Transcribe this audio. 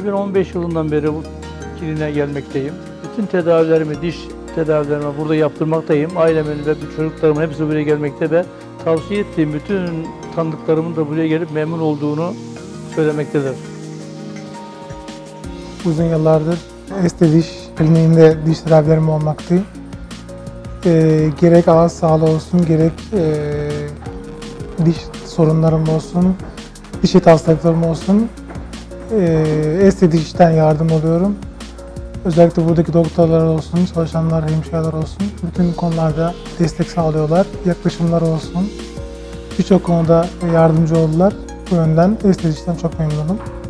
2015 yılından beri bu kliniğe gelmekteyim. Bütün tedavilerimi, diş tedavilerimi burada yaptırmaktayım. Ailemin ve çocuklarımın hepsi buraya gelmekte ve tavsiye ettiğim bütün tanıdıklarımın da buraya gelip memnun olduğunu söylemektedir. Uzun yıllardır Estediş kliniğinde diş tedavilerim olmaktayım. Gerek ağız sağlığı olsun, gerek diş sorunlarım olsun, diş eti hastalıklarım olsun, Estediş'ten yardım alıyorum. Özellikle buradaki doktorlar olsun, çalışanlar, hemşireler olsun, bütün konularda destek sağlıyorlar. Yaklaşımları olsun, birçok konuda yardımcı oldular. Bu yönden Estediş'ten çok memnunum.